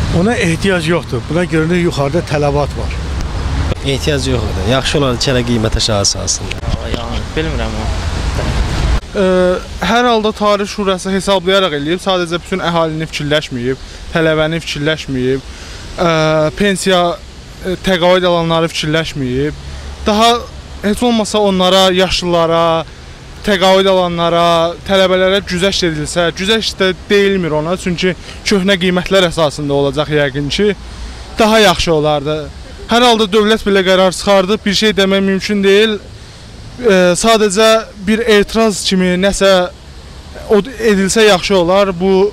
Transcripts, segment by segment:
Ona ehtiyac yoxdur. Buna görə də yuxarıda tələbat var. Ehtiyac yoxdur. Yaxşı olar çələ qiymət aşağı salsın. Bilmirəm o. Hər halda Tarix Şurası hesablayaraq eləyib, sadəcə bütün əhalini fikirləşməyib, tələbəni fikirləşməyib, pensiya təqaüd alanları fikirləşməyib. Daha heç olmasa onlara, yaşlılara, təqaüd alanlara, tələbələrə güzəşt edilsə, güzəşt də deyilmir ona, çünki köhnə qiymətlər əsasında olacaq yəqin ki, daha yaxşı olardı. Hər halda dövlət belə qərar çıxardı, bir şey demək mümkün deyil. Sadəcə bir etiraz kimi nəsə edilsə yaxşı olar. Bu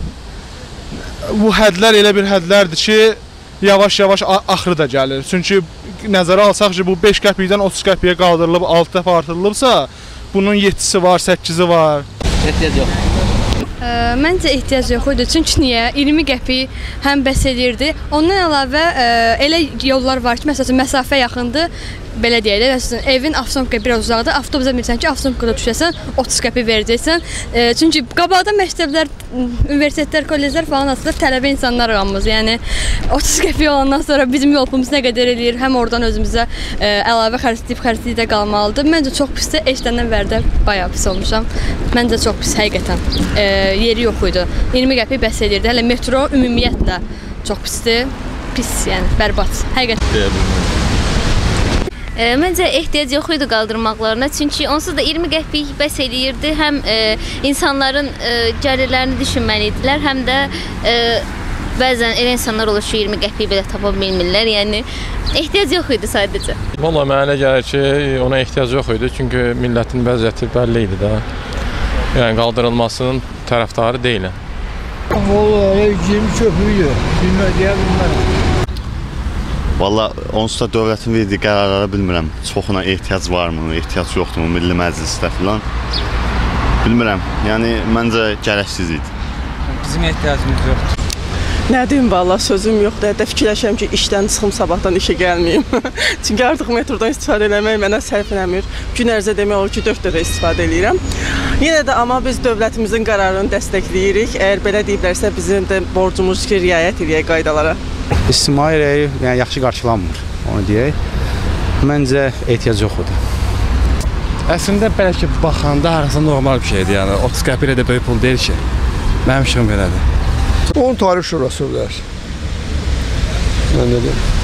hədlər elə bir hədlərdir ki, yavaş-yavaş axırı da gəlir. Çünki nəzərə alsaq ki, bu 5 qəpikdən 30 qəpiyə qaldırılıb, 6 dəfə artırılıbsa, bunun 7-si var, 8-i var. Ehtiyac yox. Məncə ehtiyac yox idi. Çünki niyə? 20 qəpik həm bəs edirdi. Ondan əlavə elə yollar var ki, məsələn, məsafə yaxındır. Belə deyək də, məsələn, evin avtomobilka biraz uzaqdır. Avtobusa minirsən ki, avtomobilkada düşəsən, 30 qəpik verəcəksən. Çünki qabaqda məktəblər, universitetlər, kolleclər falan açılır, tələbə insanlar qalmaz. Yəni 30 qəpik olandan sonra bizim yol pulumuz nə qədər eləyir? Həm oradan özümüzə əlavə xərcləyib də qalmalıdır. Məncə çox pisdir. Eşidəndən bəri də bayağı pis olmuşam. Məncə çox pis həqiqətən. Yeri yox idi. 20 qəpik bəs edirdi. Hələ metro ümumiyyətlə çox pisdir. Pis, yəni bərbad. Həqiqətən. Məncə ehtiyac yox idi qaldırmaqlarına, çünki onsuz da 20 qəpik bəs eləyirdi. Həm insanların gəlirlərini düşünməliydilər, həm də bəzən elə insanlar olur ki, 20 qəpik belə tapa bilmirlər. Yəni ehtiyac yox idi sadəcə. Valla mənə gəlir ki, ona ehtiyac yox idi, çünki millətin vəziyyəti bəlli idi də. Yəni qaldırılmasının tərəfdarı deyiləm. Valla 20 köpüydür. Bilmərəm. Valla onsuz da dövlətin verdiyi qərarlara bilmirəm, çoxuna ehtiyac varmı, ehtiyac yoxdurmu, Milli Məclisdə filan. Bilmirəm, yəni məncə gərəksiz idi. Bizim ehtiyacımız yoxdur. Nə deyim valla, sözüm yoxdur. Hətta fikirləşəm ki, işdən çıxım, sabahdan işə gəlməyim. Çünki artıq metrodan istifadə eləmək mənə sərf eləmir. Gün ərzə demək olur ki, 4 dəfə istifadə edirəm. Yenə də amma biz dövlətimizin qərarını dəstəkləyirik. Əgər belə deyiblərsə, bizim də borcumuz ki, riayət edək qaydalara. İctimai rəyi yaxşı qarşılanmır, onu deyək. Məncə ehtiyac yox idi. Əslində belə ki, baxanda harasa normal bir şeydir. Yəni 30 qəpik də böyük pul deyil ki. Mənim fikrim belədir. Onun Tarix Şurası bilər. Mən də deyim.